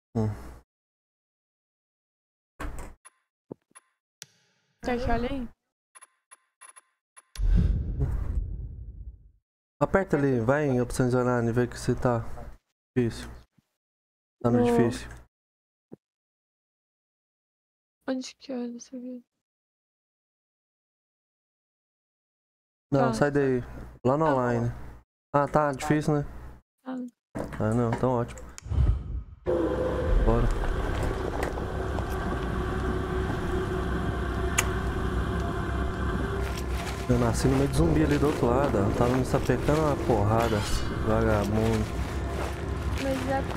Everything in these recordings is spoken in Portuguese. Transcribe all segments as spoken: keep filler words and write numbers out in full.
Hum. Quer que olhe aí? Aperta ali, vai em opções online e vê que você tá difícil. Tá no No- difícil. Onde que olha essa vida? Não, Tá. sai daí. Lá no online. Ah, tá difícil, né? Tá. Ah, não, então ótimo. Bora. Eu nasci no meio de zumbi ali do outro lado, ó. Tava me sapecando uma porrada. Vagabundo. Mas é...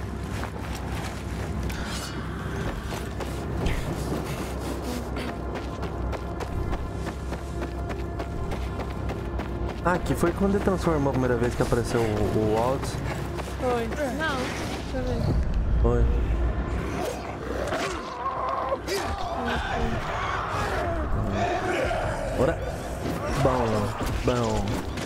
Ah, aqui foi quando ele transformou a primeira vez que apareceu o, o Walt. Foi. Não, deixa eu ver. Foi. Bora. Bom, bom.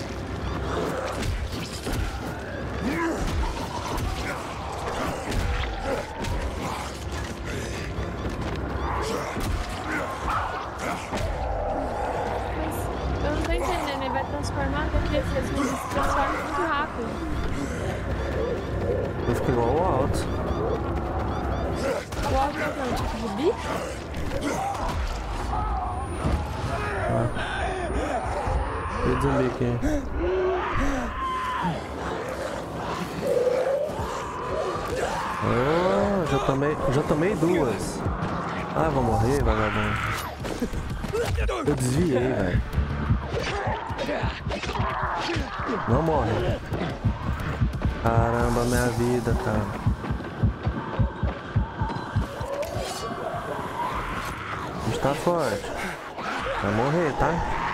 Eu não tô entendendo, ele vai transformar daquele que ele se transforma muito rápido. Eu fiquei igual o Walt. O áudio é um tipo de bicho? E o zumbi aqui. Oh, já tomei, já tomei duas. Ah, vou morrer, vagabundo. Eu desviei, velho. Não morre. Caramba, minha vida, cara. Está forte. Vai morrer, tá?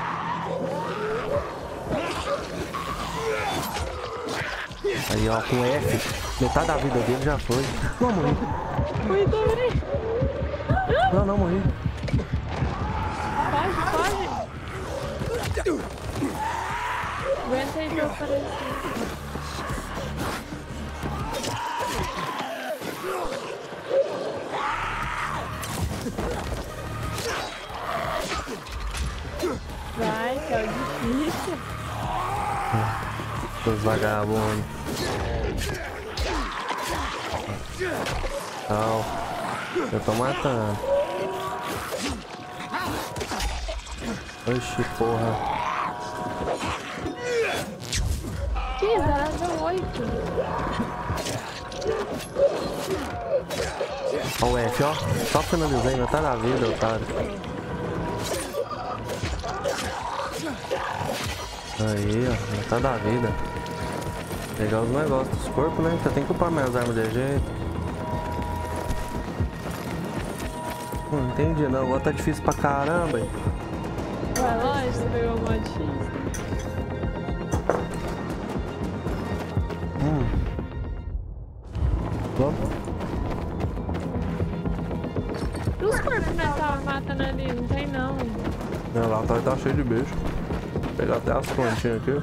Aí, ó, com F, metade da vida dele já foi. Não, morri. Ui, também. Não, não, morri. Foge, foge. Aguenta aí pra eu aparecer. Vai, que é o difícil. Os vagabundos. Não. Eu tô matando. Oxi, porra. Que zero oito. Ó o F, ó. Só finalizei, meu tá na vida, otário. Aí, ó. Meu tá da vida. Pegar os negócios dos corpos, né? Você tem que upar minhas armas de jeito. Não entendi não. Agora tá difícil pra caramba, hein? Vai lá, você pegou o modo difícil. Hum. Vamos? E os corpos que nós tava matando ali? Não tem não. Meu, lá tá, tá cheio de beijo. Vou pegar até as pontinhas aqui.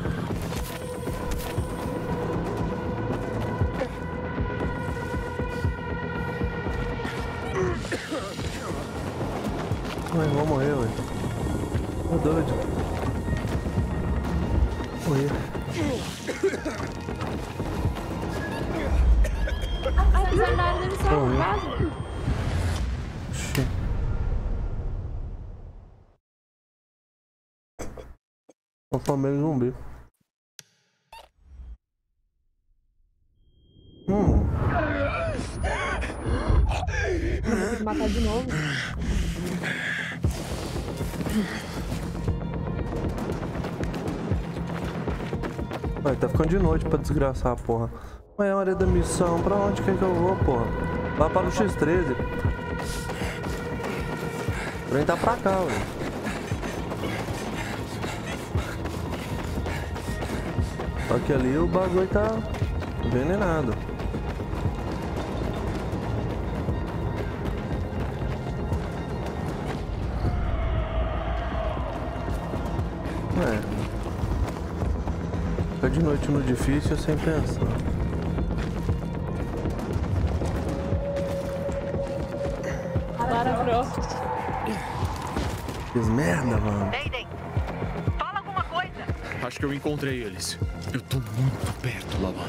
Ai, vou morrer, ué. Tô doido. Morri. Ah, eles andaram dentro dessa Morri. casa. Oxi. Vou comer zumbi. Hum. Tem que matar de novo. Vai, tá ficando de noite pra desgraçar, porra. Amanhã é hora da missão. Pra onde que é que eu vou, porra? Lá para o X treze. O trem tá pra cá, ué. Só que ali o bagulho tá envenenado. É. Fica de noite no difícil sem pensar. Para, bro. Fiz merda, mano. Aiden, fala alguma coisa. Acho que eu encontrei eles. Eu tô muito perto, Lawan.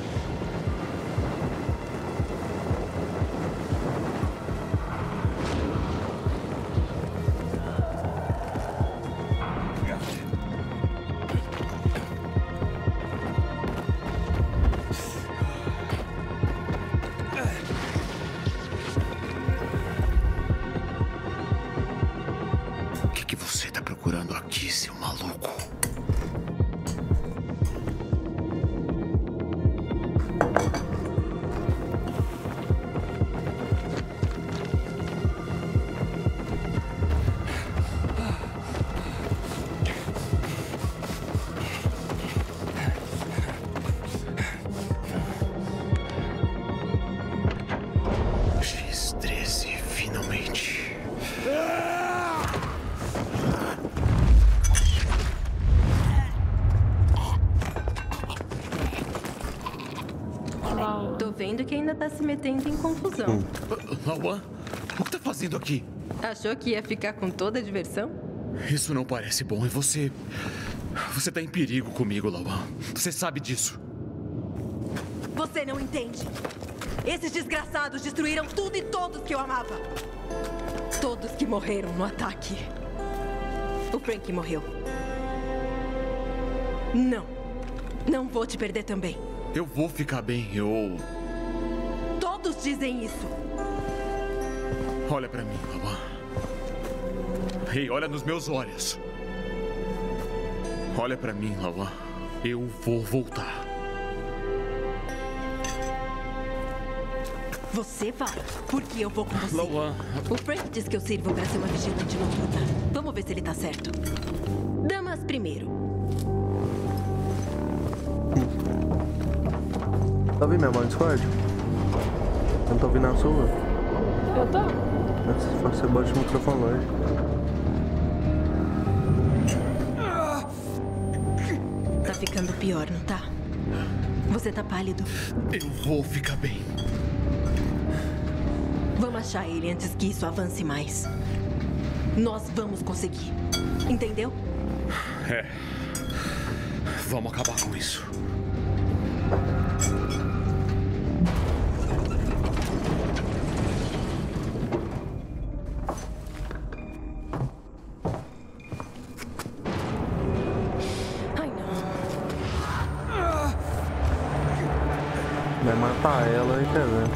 Vendo que ainda tá se metendo em confusão. Hum. Lawan, o que tá fazendo aqui? Achou que ia ficar com toda a diversão? Isso não parece bom. E você... Você tá em perigo comigo, Lawan. Você sabe disso. Você não entende. Esses desgraçados destruíram tudo e todos que eu amava. Todos que morreram no ataque. O Frank morreu. Não. Não vou te perder também. Eu vou ficar bem, eu... Todos dizem isso. Olha pra mim, Lawan. Ei, olha nos meus olhos. Olha pra mim, Lawan. Eu vou voltar. Você vai, porque eu vou com você. Lawan. O Frank diz que eu sirvo pra ser uma vigilante noturna. Vamos ver se ele tá certo. Damas primeiro. Tá ouvindo minha mão no Discord? Eu não tô ouvindo a sua. Eu tô. Se você bota o microfone longe. Tá ficando pior, não tá? Você tá pálido. Eu vou ficar bem. Vamos achar ele antes que isso avance mais. Nós vamos conseguir. Entendeu? É. Vamos acabar com isso. Vai matar ela e quer ver.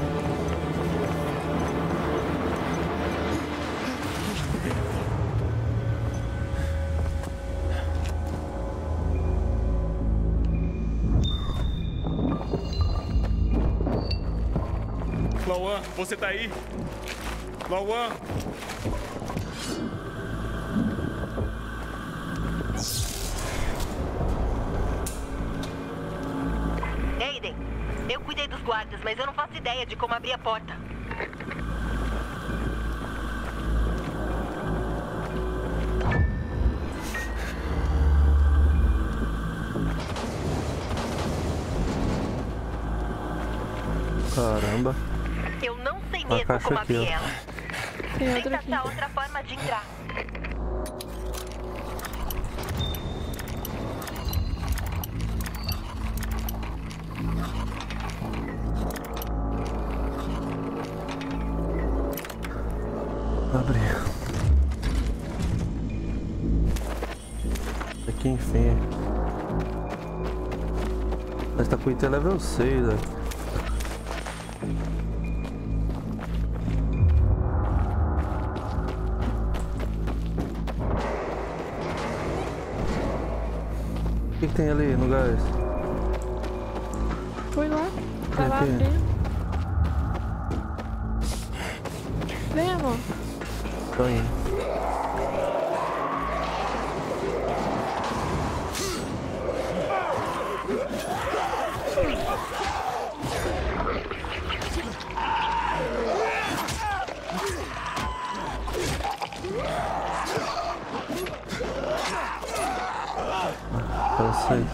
Lawan, você tá aí? Lawan! Aiden, eu cuidei dos guardas, mas eu não faço ideia de como abrir a porta. Caramba. Eu não sei A mesmo caixa como aqui, abrir ó. ela. Tem outra Tenta aqui. achar outra forma de entrar. Abre. Aqui, enfim. Mas tá com item level seis, velho. O que, que tem ali no gás? Fui lá. Vai lá Aqui. abrir. Vem, amor. Tô indo. Eu sei.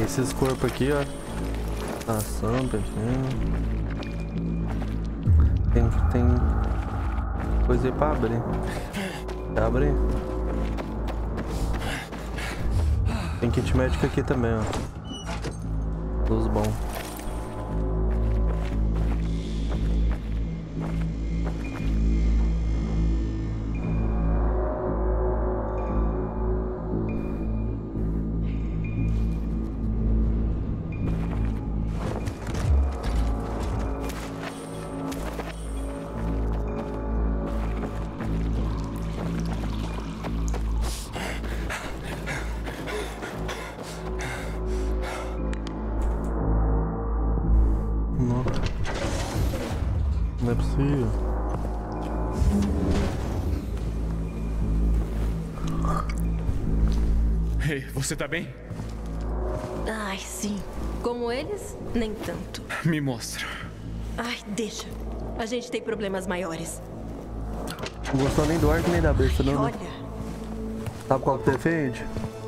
Esses corpos aqui, ó. Passando aqui. Tem, tem coisa aí pra abrir. Quer abrir? Tem kit médico aqui também, ó. Dos bons. Não é possível. Ei, você tá bem? Ai, sim. Como eles, nem tanto. Me mostra. Ai, deixa. A gente tem problemas maiores. Não gostou nem do arco nem da besta, não, né? Olha, Sabe qual que defende?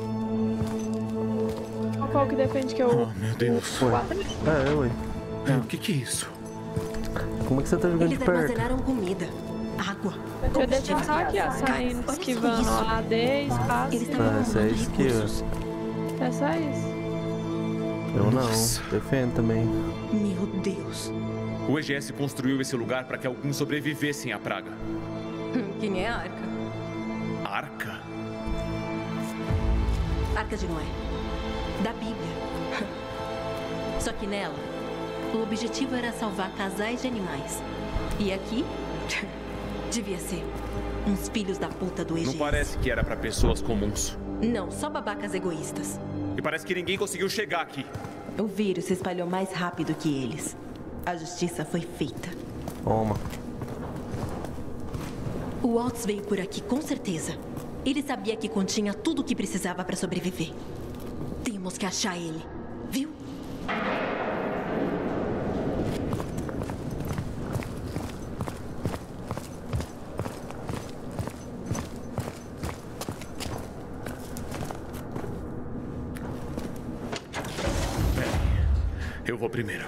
Qual que defende que eu... Oh, meu Deus. Ué. É, ué. É, o que que é isso? Como é que você tá jogando eles de perto? armazenaram comida, água, Deixa eu deixar só aqui, ó, saindo, Olha só esquivando isso. A D, espaço. Eles estavam Ah, essa é acumulando esquiva. recursos. É só isso. Eu não. Nossa. Defendo também. Meu Deus. O E G S construiu esse lugar para que alguns sobrevivessem à praga. Hum, Quem é a Arca? Arca? Arca de Noé. Da Bíblia. Só que nela, o objetivo era salvar casais de animais. E aqui, devia ser uns filhos da puta do E G S. Não parece que era para pessoas comuns. Não, só babacas egoístas. E parece que ninguém conseguiu chegar aqui. O vírus se espalhou mais rápido que eles. A justiça foi feita. Toma. O Waltz veio por aqui, com certeza. Ele sabia que continha tudo o que precisava para sobreviver. Temos que achar ele, viu? Eu vou primeiro.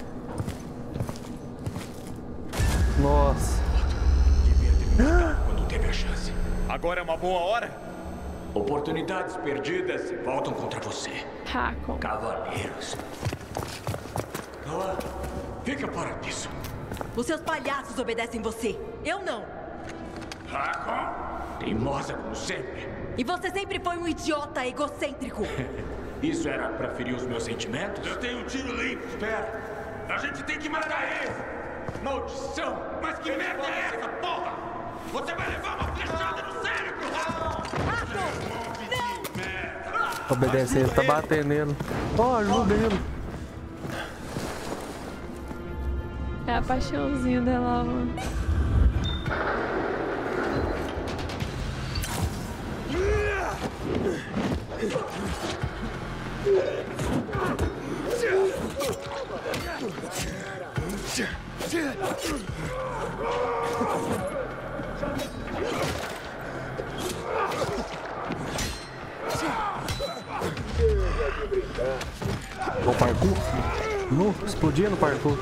Nossa. Quando teve a chance. Agora é uma boa hora? Oportunidades perdidas voltam contra você. Hakon. Cavaleiros. Noah, fica fora disso. Os seus palhaços obedecem você. Eu não. Hakon, teimosa como sempre. E você sempre foi um idiota egocêntrico. Isso era pra ferir os meus sentimentos? Eu tenho um tiro limpo. Espera. A gente tem que matar ele. Maldição. Mas que merda é essa, porra? Você vai levar uma flechada no cérebro. Obedece ele, tá batendo nele. Ó, ajuda ele. É a paixãozinha dela, mano. O parkour? No, explodia no parkour.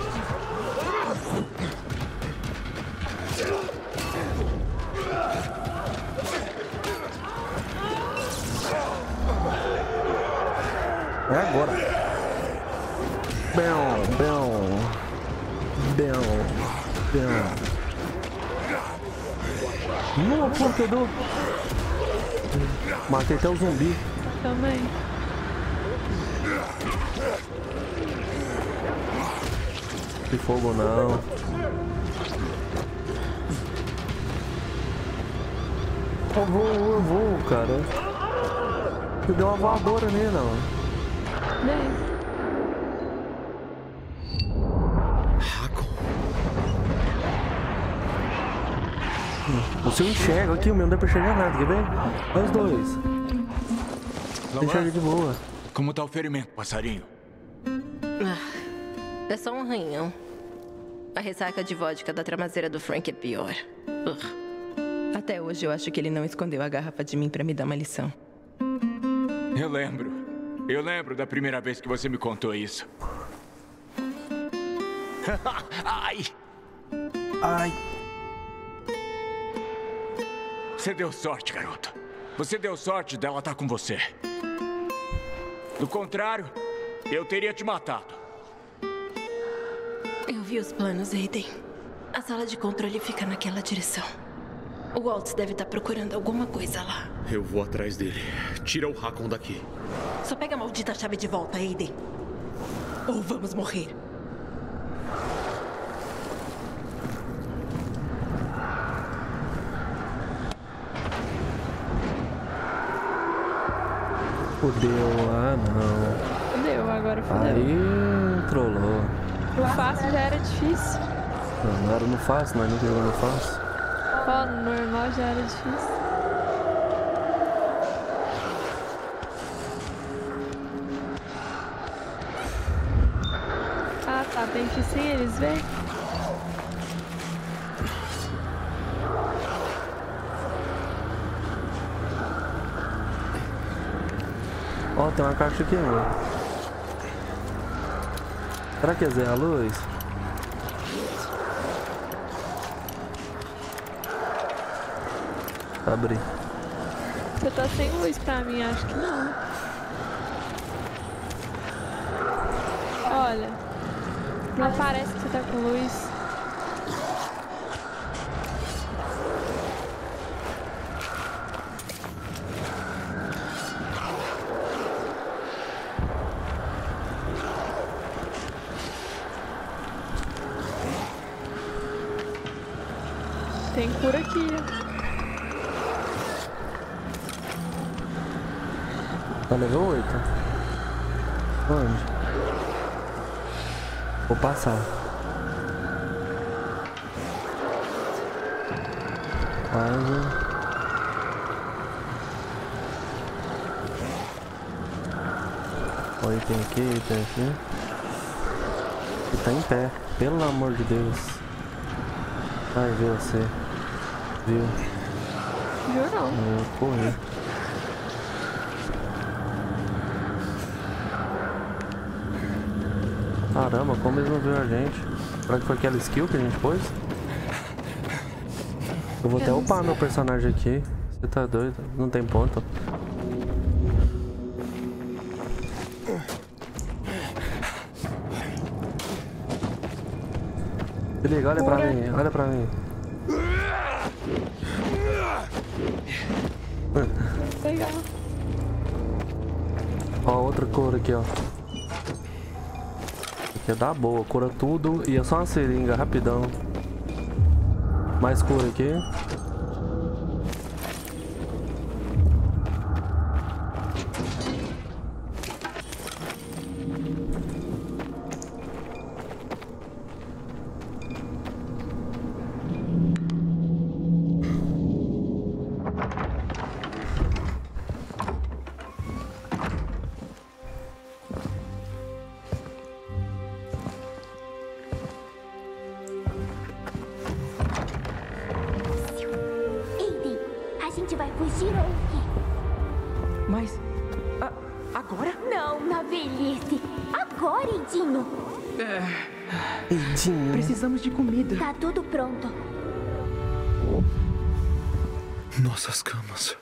É agora. Bem, bem, bem, bem. No, porra, deu. Matei até o zumbi. Também. De fogo não. Eu vou, eu vou, cara. Você deu uma voadora nele, ó. Bem. Hakon? O seu enxerga aqui, o meu não dá pra enxergar nada, quer ver? Olha os dois. Você enxerga de boa. Como tá o ferimento, passarinho? É só um arranhão. A ressaca de vodka da tramazeira do Frank é pior. Ugh. Até hoje eu acho que ele não escondeu a garrafa de mim pra me dar uma lição. Eu lembro. Eu lembro da primeira vez que você me contou isso. Ai! Ai. Você deu sorte, garoto. Você deu sorte dela estar com você. Do contrário, eu teria te matado. Eu vi os planos, Aiden. A sala de controle fica naquela direção. O Waltz deve estar procurando alguma coisa lá. Eu vou atrás dele. Tira o Hakon daqui. Só pega a maldita chave de volta, Aiden. Ou vamos morrer. Fudeu, ah não. Fudeu, agora fudeu. Aí trollou. O fácil já era difícil. Não, não era no fácil, nós não jogamos no fácil. Ó, no normal já era difícil. Ah tá, tem que ir sem eles verem. Ó, tem uma caixa aqui, mano. Será que é Zé a luz? Abri. Você tá sem luz pra mim, acho que não. Olha, não parece que você tá com luz. Tem cura aqui. Tá level oito. Onde? Vou passar. Quase. Olha, tem aqui, tem aqui. E tá em pé, pelo amor de Deus. Ai, viu você. Viu? Viu não? Eu corri. Caramba, como eles não viram a gente? Será que foi aquela skill que a gente pôs? Eu vou até upar meu personagem aqui. Você tá doido? Não tem ponto. Se liga, olha pra mim, olha pra mim. Legal. Ó, outra cor aqui, ó. Aqui é da boa, cura tudo e é só uma seringa, rapidão. Mais cor aqui. Aiden, a gente vai fugir ou o quê? Mas... a- agora? Não, na velhice. Agora, Edinho. Edinho. Precisamos de comida. Tá tudo pronto. Nossas camas.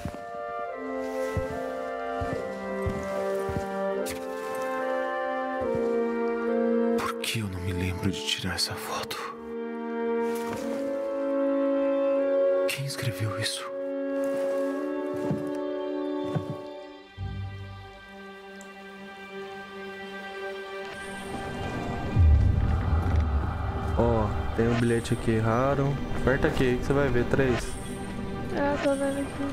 Por que eu não me lembro de tirar essa foto? Quem escreveu isso? Ó, tem um bilhete aqui raro. Aperta aqui que você vai ver. Três. É, eu tô vendo aqui.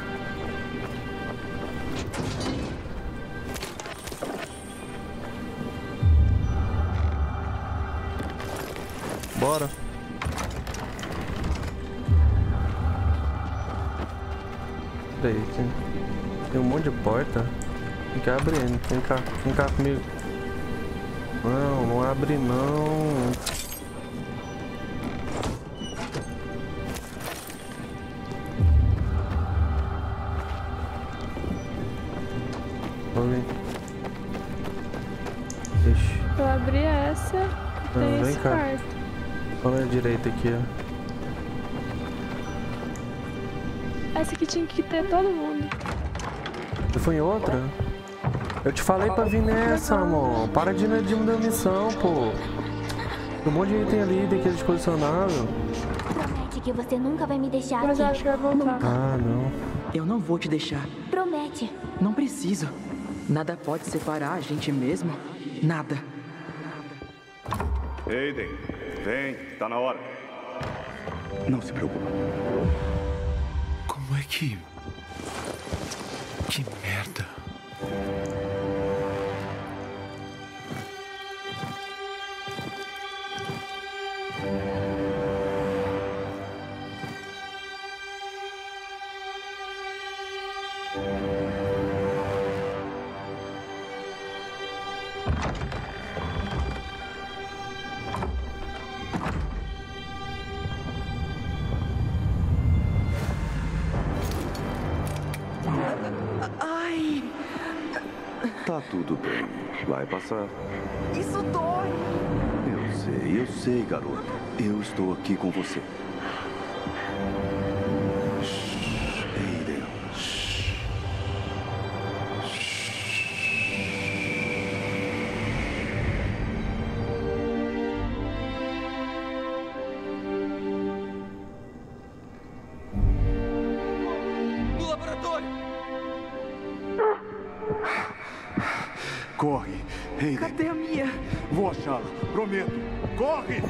Bora. Peraí, tem, tem um monte de porta. Tem que abrir, vem cá, vem cá comigo. Não, não abre não. Vamos ver. nesse cá. quarto. Olha a direita aqui, ó. Essa aqui tinha que ter todo mundo. Você foi em outra? Eu te falei pra vir nessa, amor. Para de ir na de mudar missão, pô. Tem um monte de item ali, daqueles colecionáveis. Promete que você nunca vai me deixar Mas eu aqui. acho que vai voltar. Ah, não. Eu não vou te deixar. Promete. Não preciso. Nada pode separar a gente mesmo. Nada. Aiden, vem, tá na hora. Não se preocupe. Como é que... Que merda. Ai, Tá tudo bem, vai passar. isso dói. Eu sei, eu sei, garota. Eu estou aqui com você. Shhh, Aiden. Shhh. No laboratório! Corre, Aiden. Cadê a minha? Vou achá-la, prometo. Corre!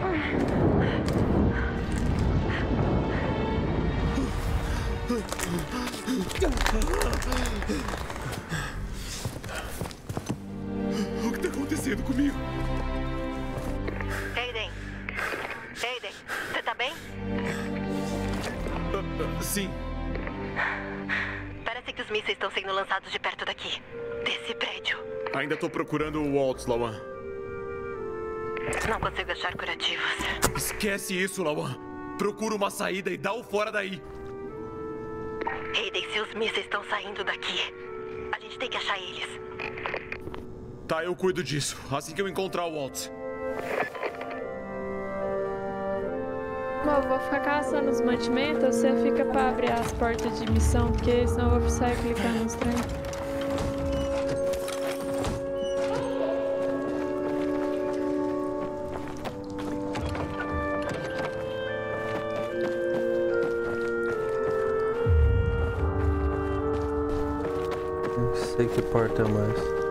O que tá acontecendo comigo? Aiden. Aiden, você tá bem? Ah, ah, sim. Parece que os mísseis estão sendo lançados de perto daqui. Desse prédio. Ainda tô procurando o Waltz, Lawan. Não consigo achar curativos. Esquece isso, Lawan. Procura uma saída e dá o fora daí. Aiden, se os mísseis estão saindo daqui, a gente tem que achar eles. Tá, eu cuido disso. Assim que eu encontrar o Waltz. Bom, eu vou ficar caçando os mantimentos, você fica pra abrir as portas de missão, porque senão eu vou sair clicando nos trem. Não sei que porta é mais.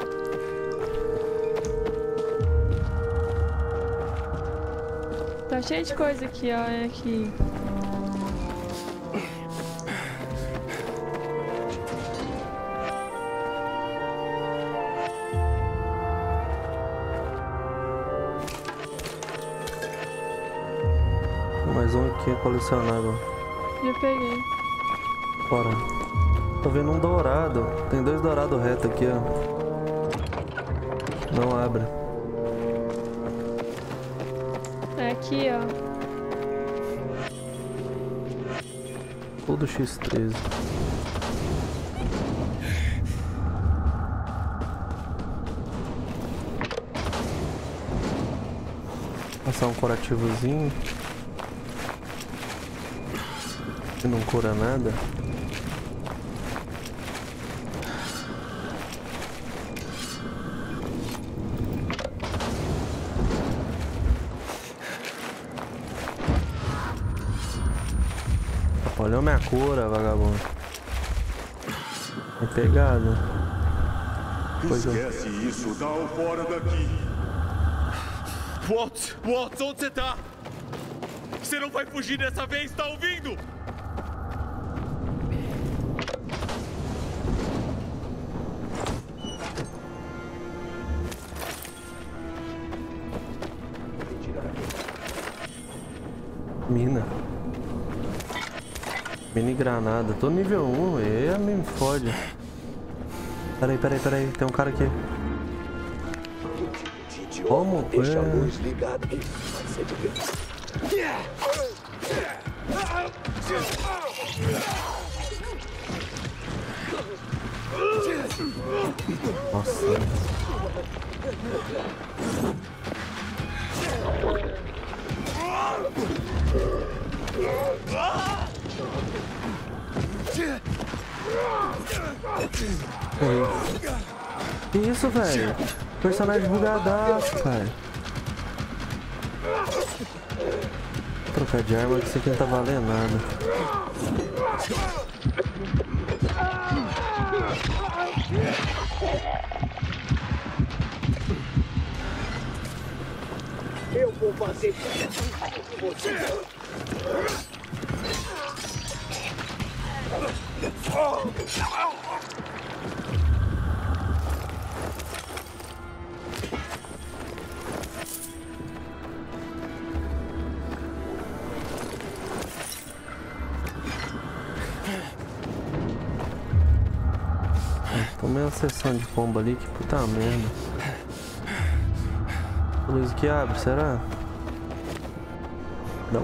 Tá cheio de coisa aqui, ó. É aqui. Mais um aqui colecionável. Já peguei. Bora. Tô vendo um dourado. Tem dois dourados reto aqui, ó. Não abre. É aqui, ó. Tudo X treze. Passar um curativozinho. Que não cura nada. Olha a minha cura, vagabundo. É pegado. Coisa... Esquece isso, dá o fora daqui. Waltz, Waltz, onde você tá? Você não vai fugir dessa vez, tá ouvindo? Mina. Mini granada. Tô nível um, e me fode. Peraí, peraí, peraí. Tem um cara aqui. Como? Deixa a É... luz ligada que vai ser divertido. Nossa. Que isso, velho? Personagem bugadaço, cara. Vou trocar de arma, que isso aqui não tá valendo nada. Eu vou fazer você. Tomei uma sessão de combo ali, que puta merda. A luz que abre, será? Não.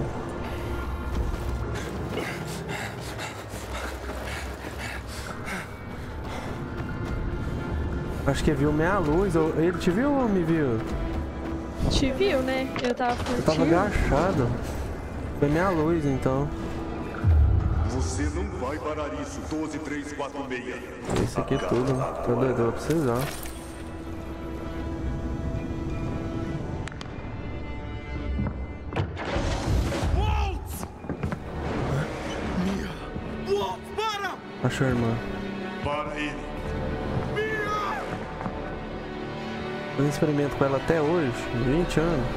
Acho que viu meia luz. Ele te viu ou me viu? Te viu, né? Eu tava curtindo. Eu tava agachado. Foi meia luz, então. Você não vai parar isso, doze três quatro seis. Isso aqui é tudo. Tô doido, eu vou precisar. Achou, irmã? Para ele. Eu experimento com ela até hoje, vinte anos.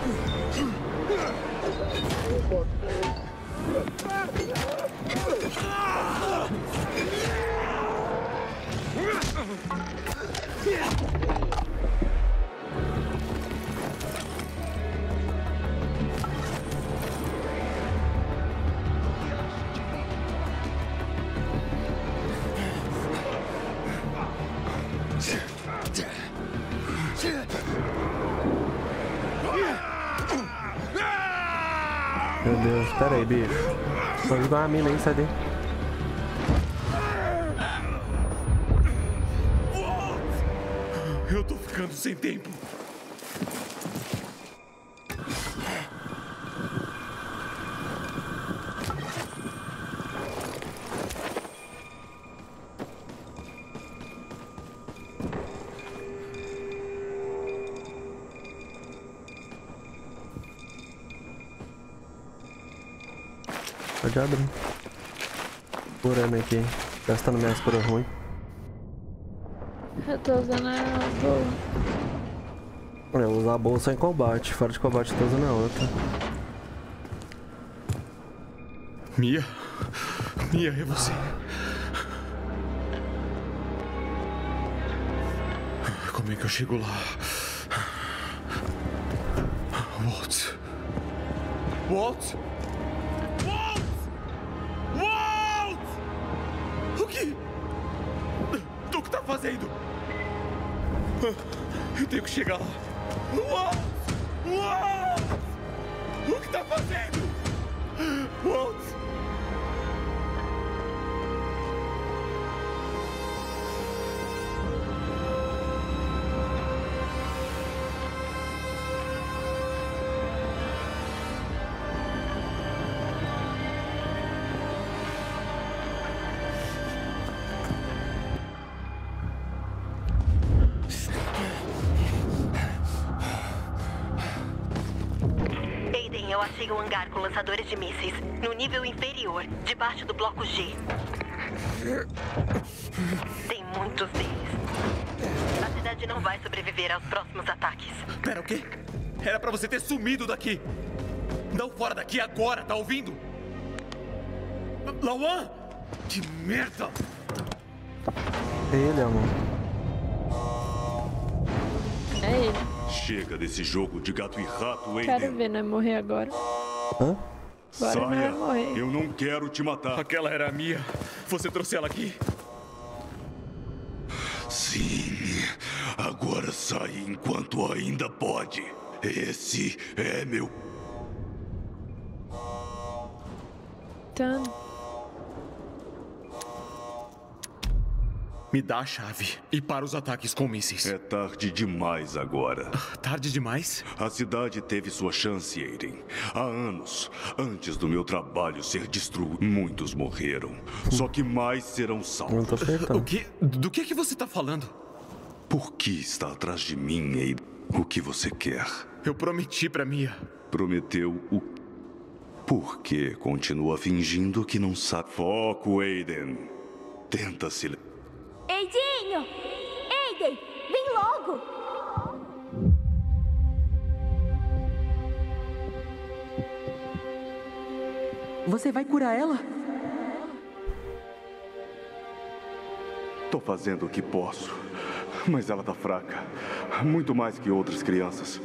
Meu Deus, pera aí, bicho. Vou jogar uma mina aí, sai daí. Eu tô ficando sem tempo. Pode abrir. Curando aqui. Gastando minhas curas ruins. Eu tô usando a boa. Eu vou usar a bolsa em combate. Fora de combate, eu tô usando a outra. Mia? Mia, é você? Como é que eu chego lá? Walt? Walt? Walt! Walt! O que? O que tá fazendo? Eu tenho que chegar lá. Walt! Walt! O que tá fazendo? Walt! Eu achei um hangar com lançadores de mísseis no nível inferior, debaixo do bloco G. Tem muitos deles. A cidade não vai sobreviver aos próximos ataques. Pera, o quê? Era pra você ter sumido daqui. Não fora daqui agora, tá ouvindo? Lawan! Que merda! É ele, amor. É ele. Chega desse jogo de gato e rato, Aiden. Quero ver, não é morrer agora. Hã? Agora não é Saia. morrer. Eu não quero te matar. Aquela era a Mia. Você trouxe ela aqui? Sim. Agora sai enquanto ainda pode. Esse é meu... Então... Me dá a chave e para os ataques com mísseis. É tarde demais agora. Tarde demais? A cidade teve sua chance, Aiden. Há anos, antes do meu trabalho ser destruído, muitos morreram. Só que mais serão salvos. O que? Do que, que você está falando? Por que está atrás de mim, Aiden? O que você quer? Eu prometi pra Mia. Prometeu o... Por que continua fingindo que não sabe? Foco, Aiden. Tenta se... Eidinho! Aiden, vem logo! Você vai curar ela? Tô fazendo o que posso, mas ela tá fraca. Muito mais que outras crianças.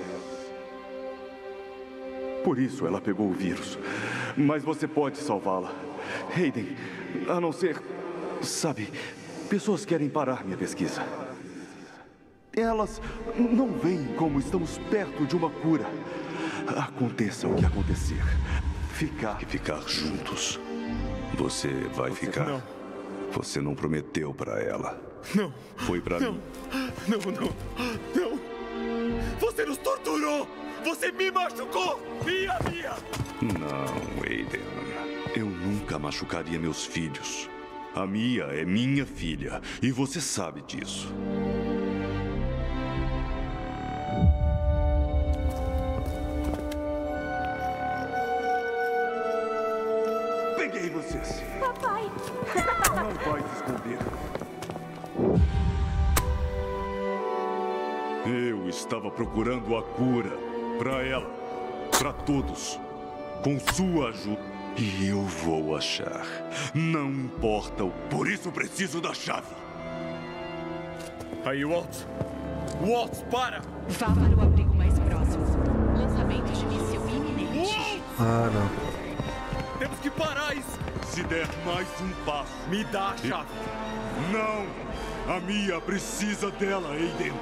Por isso ela pegou o vírus. Mas você pode salvá-la. Aiden, a não ser... Sabe, pessoas querem parar minha pesquisa. Elas não veem como estamos perto de uma cura. Aconteça o que acontecer. Ficar e ficar juntos. Você vai você ficar? Não. Você não prometeu pra ela. Não. Foi pra não. mim. Não, não, não. Você nos torturou. Você me machucou. Mia, Mia. Não, Aiden. Eu nunca machucaria meus filhos. A Mia é minha filha. E você sabe disso. Peguei vocês. Papai. Não vai se esconder. Eu estava procurando a cura para ela, para todos, com sua ajuda. E eu vou achar. Não importa o... Por isso preciso da chave. Aí, Walt. Walt, para! Vá para o abrigo mais próximo. Lançamento de míssil iminente. Ah, não. Temos que parar isso. Se der mais um passo... Me dá a chave. E... Não! A Mia precisa dela, Aiden.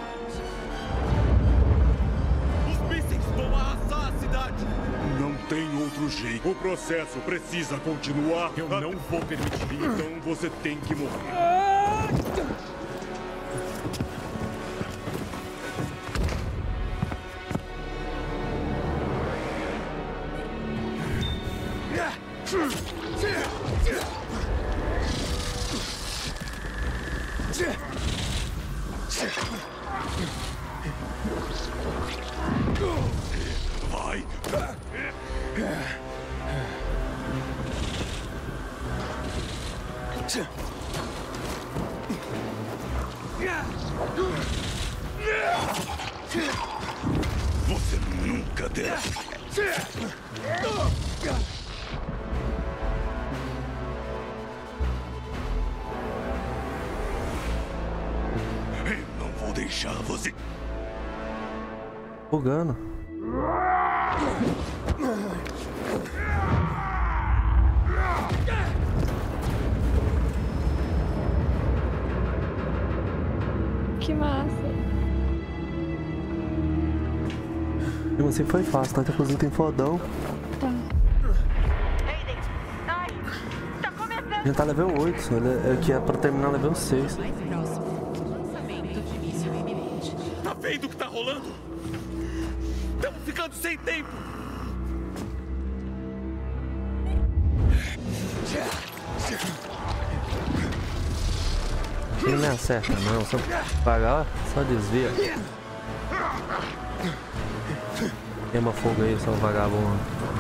Os mísseis vão arrasar a cidade. Não tem outro jeito. O processo precisa continuar. Eu não vou permitir. Então você tem que morrer. Vai. Você nunca deve. Eu não vou deixar você. Bugando. Que massa. Mesmo assim foi fácil, tá? Inclusive tem fodão. Tá. Aiden, ai, tá começando. Já tá level oito, ele é que é pra terminar level seis. Mais próximo. Lançamento de míssil iminente. Tá vendo o que tá rolando? Estamos ficando sem tempo. Ele não acerta não, só pagar, só desvia. Queima fogo aí, seu vagabundo.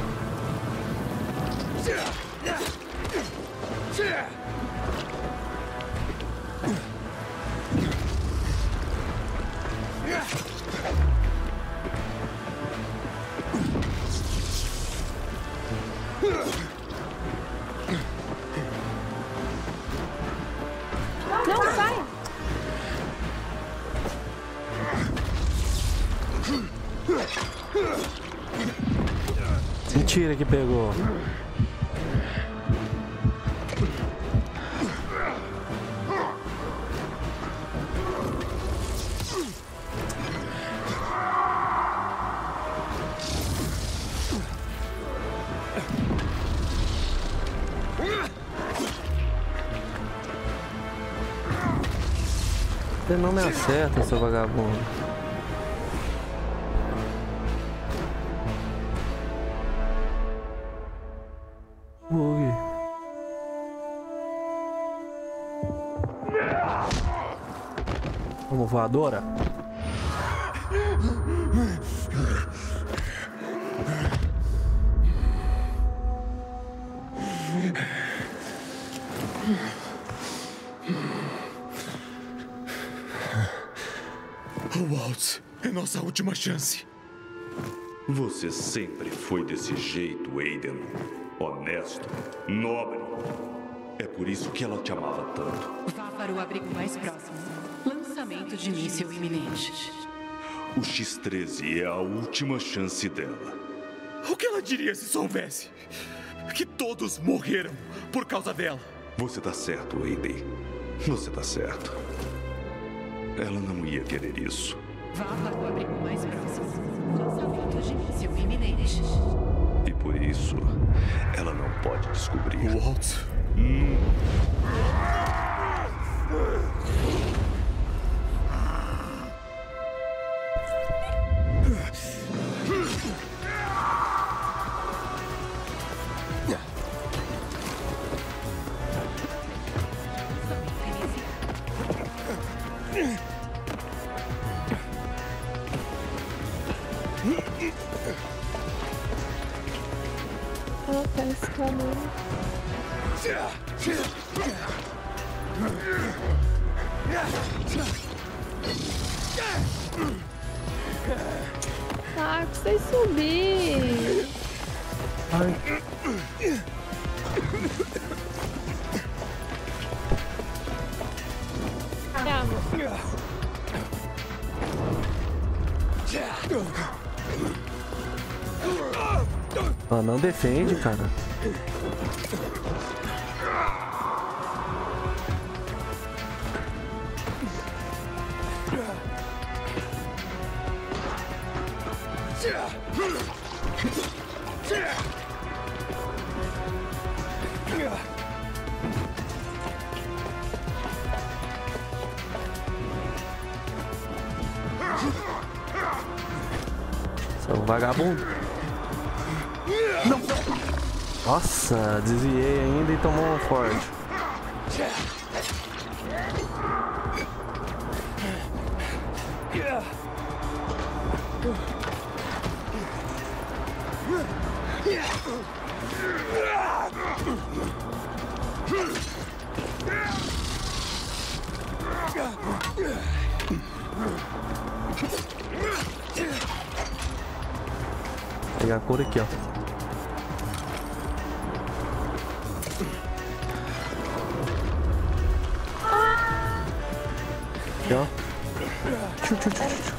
Não, vai! Mentira que pegou. Você não me acerta, seu vagabundo. Bug. Vamos, voadora. Waltz, é nossa última chance. Você sempre foi desse jeito, Aiden. Honesto, nobre. É por isso que ela te amava tanto. Vá para o abrigo mais próximo. Lançamento de míssil iminente. O X treze é a última chance dela. O que ela diria se soubesse que todos morreram por causa dela? Você tá certo, Aiden. Você tá certo. Ela não ia querer isso. Vá para o abrigo mais próximo. Lançamento de míssil iminente. E por isso, ela não pode descobrir. Waltz. Hum. Ela tá escalando. Ah, precisa subir. Ai. Calma. Ah, não defende, cara. Seu vagabundo. Não. Nossa, desviei ainda e tomou um forte. Vou pegar a cor aqui, ó. Aqui, ó. Tchu, tchu, tchu, tchu.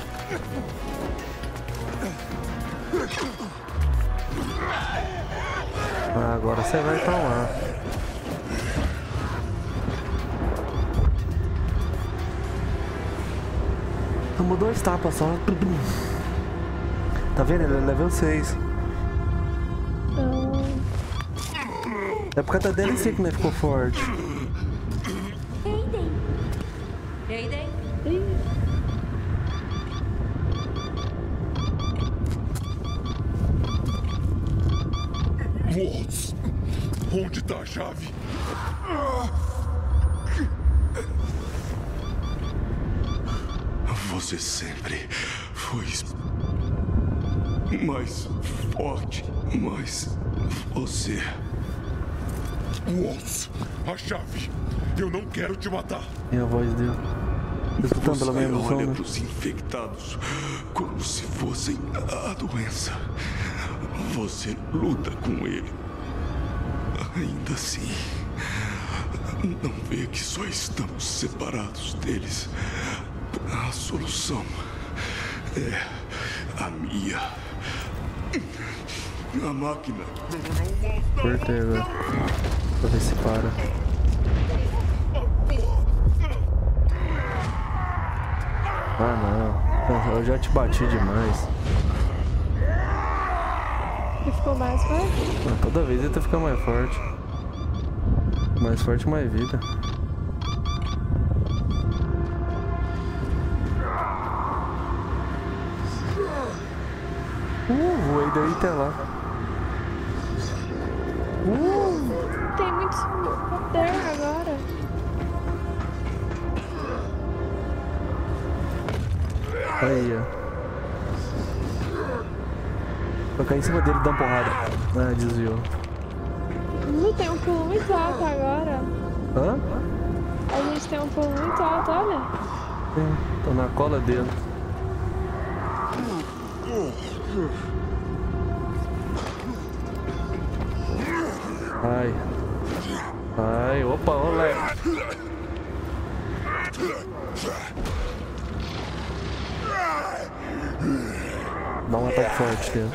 Ah, agora você vai tomar. Tomou dois tapas só. Tá vendo? Ele é level seis. É por causa da D L C que ele ficou forte. Aiden? Waltz, onde tá a chave? Você sempre foi mais forte, mas você... Waltz, a chave. Eu não quero te matar. E a voz dele. Escutando pelo menos olha né? para os infectados como se fossem a doença. Você luta com ele. Ainda assim, não vê que só estamos separados deles. A solução é a minha. A máquina. Cortei agora. Pra ver se para. Ah não. Eu já te bati demais. Ele ficou mais forte? Ah, toda vez ele tá ficando mais forte. Mais forte, mais vida. Uh, voei daí até lá. Uh, tem muito poder agora. Aí, ó. Vou cair em cima dele e dar uma porrada. Ah, desviou. Não tem um pulo muito alto agora. Hã? A gente tem um pulo muito alto, olha. É, tô na cola dele. Ai. Ai, opa, olé. Dá um ataque forte dele.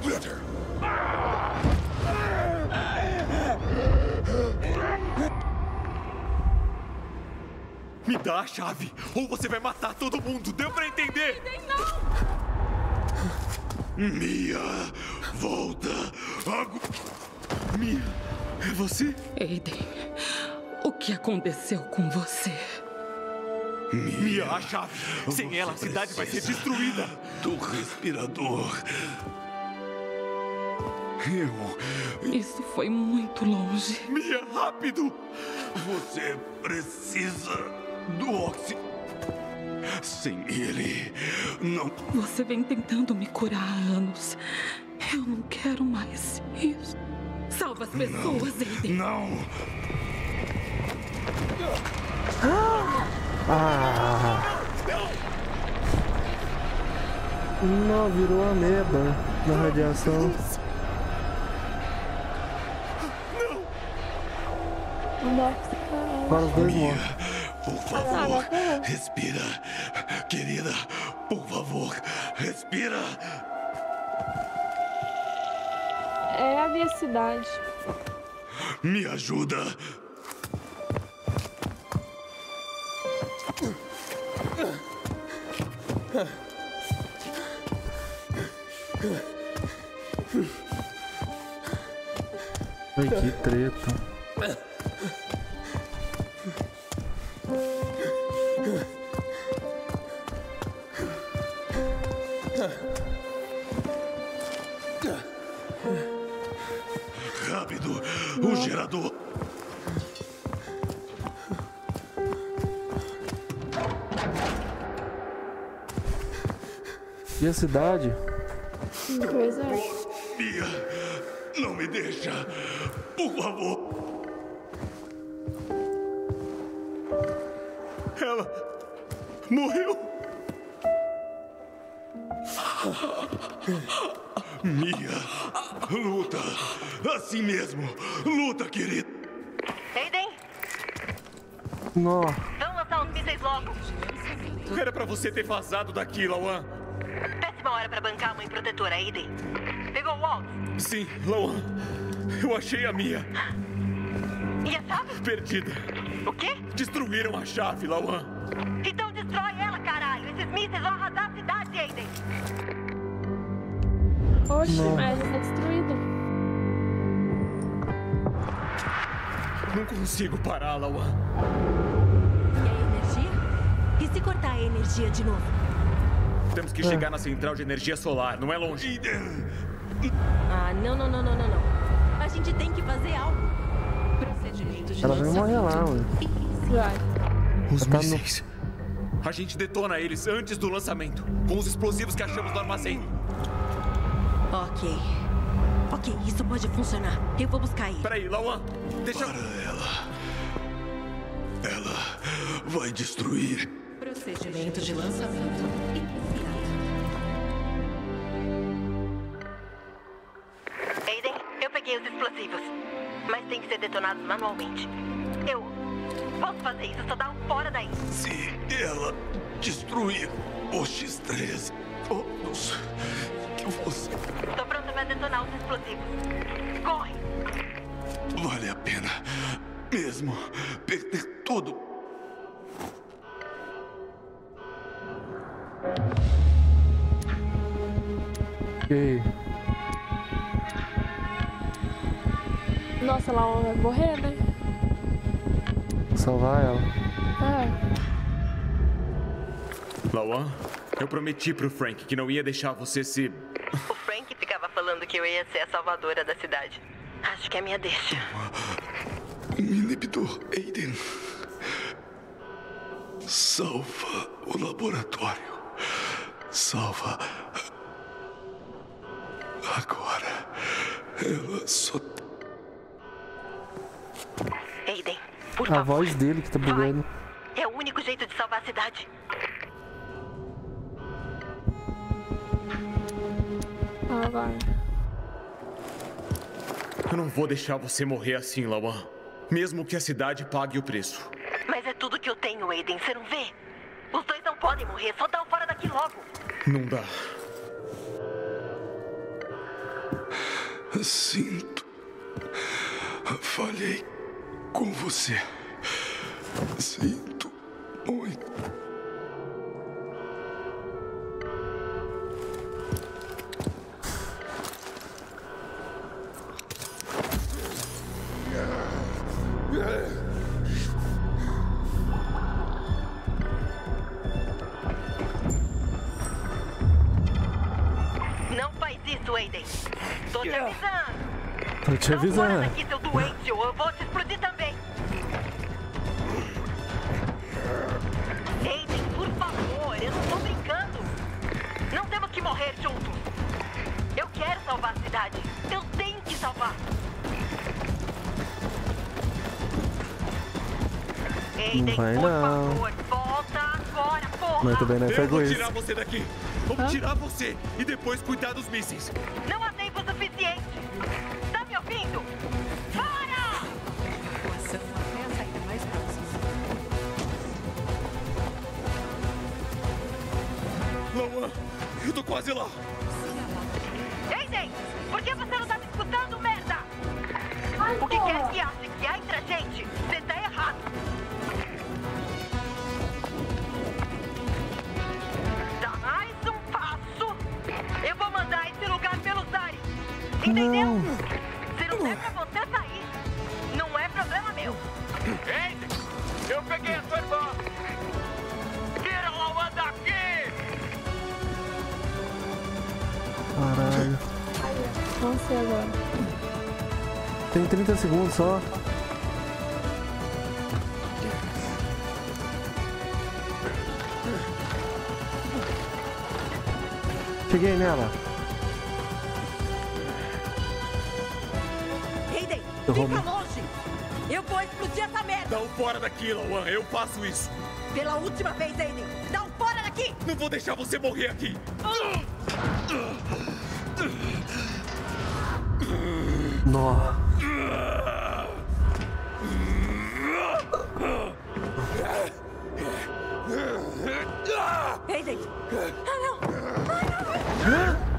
Me dá a chave, ou você vai matar todo mundo. Deu pra entender? Não! Mia, volta. Agora. Mia, é você? Aiden, o que aconteceu com você? Mia, Mia a chave. Sem ela, a cidade vai ser destruída. Do respirador. Eu... Isso foi muito longe. Mia, rápido! Você precisa do oxi. Sem ele, não... Você vem tentando me curar há anos. Eu não quero mais isso. Salva as pessoas, Aiden. Não! Ah! Não, virou uma ameba na radiação. Nossa. Agora os dois morrem. Por favor, respira. Querida, por favor, respira. É a minha cidade. Me ajuda. Ai, que treta. Rápido, o gerador. E a cidade? Pois é. Mia, não me deixa. Por favor. Ela morreu. Mia, luta. Assim mesmo. Luta, querida. Aiden, Nó. vamos lançar os mísseis logo. Era pra você ter vazado daqui, Lawan. Péssima hora pra bancar a mãe protetora, Aiden. Pegou o Walt? Sim, Lawan. Eu achei a Mia. E a chave? Perdida. O quê? Destruíram a chave, Lawan. Então destrói ela, caralho. Esses mísseis vão arrasar a cidade, Aiden. Oxe, Não. mas tá destruída. Não consigo parar, Lawan. E a energia? E se cortar a energia de novo? Temos que chegar na central de energia solar, não é longe. Ah, não, não, não, não, não, não. A gente tem que fazer algo. Procedimento de Ela vai morrer lá, mano. Vai. Os Tá no- mísseis. A gente detona eles antes do lançamento, com os explosivos que achamos no armazém. Ok. Ok, isso pode funcionar. Eu vou buscar ele. Peraí, Lawan. Deixa... Para ela. Ela vai destruir. Procedimento de lançamento iniciado. Aiden, eu peguei os explosivos. Mas tem que ser detonados manualmente. Eu posso fazer isso, só dá um fora daí. Se ela destruir o X treze, todos que você... Tô pronta pra detonar os explosivos. Corre! Vale a pena mesmo perder tudo. Ok. Nossa, ela vai morrer, né? Salvar ela. Ah, Lawan, eu prometi pro Frank que não ia deixar você se... O Frank falando que eu ia ser a salvadora da cidade. Acho que é minha deixa. Um inibidor, Aiden. Salva o laboratório. Salva. Agora. Ela só... Aiden, por A favor. voz dele que tá bugando. É o único jeito de salvar a cidade. Ah, vai. Eu não vou deixar você morrer assim, Lawan. Mesmo que a cidade pague o preço. Mas é tudo que eu tenho, Aiden. Você não vê? Os dois não podem morrer. Só dá o fora daqui logo. Não dá. Sinto. Falhei com você. Sinto muito. Não faz isso, Aiden. Tô te avisando. Tô te Não fora avisando. daqui, seu doente, ou eu vou te explodir também. Aiden, por favor, eu não tô brincando. Não temos que morrer juntos. Eu quero salvar a cidade. Eu tenho que salvar. Aiden, vai por não. favor, volta agora, porra. Mas também não é Eu vou egoísta. tirar você daqui. Vamos tirar você e depois cuidar dos mísseis. Não há tempo suficiente. Tá me ouvindo? Para! Evacuação até a saída mais próxima. Lawan, eu tô quase lá. Aiden, por que você não tá me escutando, merda? O que quer que ache que há entre a gente, você tá errado. Dá mais um passo, eu vou mandar esse lugar pelos ares. Entendeu? Não. Se não der pra você sair, não é problema meu. Aiden, eu peguei a sua irmã. Tira o Lawan daqui! Caralho. Nossa, e agora? Tem trinta segundos só. Cheguei nela. Aiden, Eu fica roubei. longe! Eu vou explodir essa merda! Dá um fora daqui, Lawan. Eu faço isso. Pela última vez, Aiden! Dá um fora daqui! Não vou deixar você morrer aqui. Nó. Aiden! Ah, não! Ah, não!